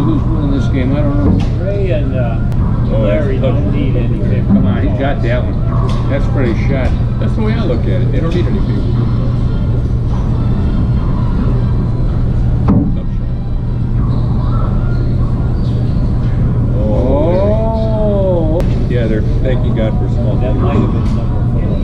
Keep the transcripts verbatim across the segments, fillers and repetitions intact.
who, who's winning this game. I don't know. Ray and uh, Larry don't need anything. Come on, he got that one. That's pretty shot. That's the way I look at it. They don't need anything. Oh. Yeah, they're thanking God for small. That might have been number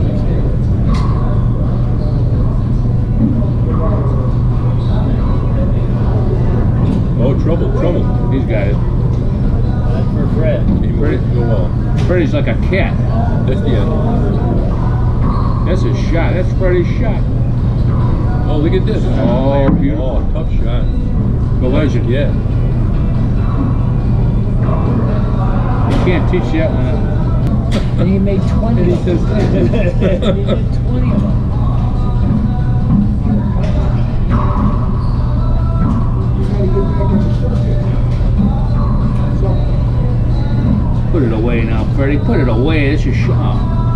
Oh, trouble, trouble. He's got it. That's for Fred. He might go well. Freddie's like a cat. That's the end. That's a shot. That's Freddie's shot. Oh, look at this. Oh, beautiful. Oh, tough shot. The legend. Yeah. You can't teach that one. And he made twenty. And he says, he made twenty of them. Put it away now, Freddie. Put it away. That's your shot.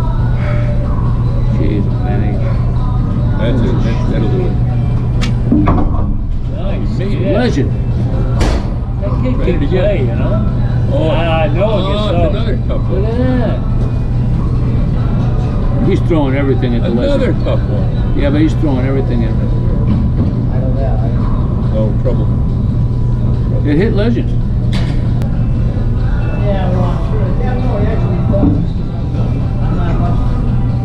Jeez, man. that's it. That's, that'll do it. Nice. Yeah. Legend. That kid Ready can to get play, it. you know? Oh, I know oh, it gets it's up. another tough Look one. at that. He's throwing everything at the Another legend. tough one. Yeah, but he's throwing everything at it. I know that. I Oh, trouble. It hit legend. Yeah, well, I'm sure. Yeah, no, he actually does. I'm not much.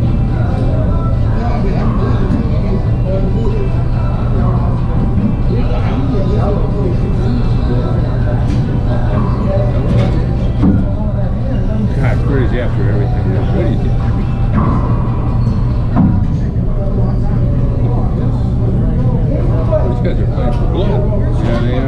God, Freddie's after everything. What do you think? These guys are playing for blood. Yeah, they are.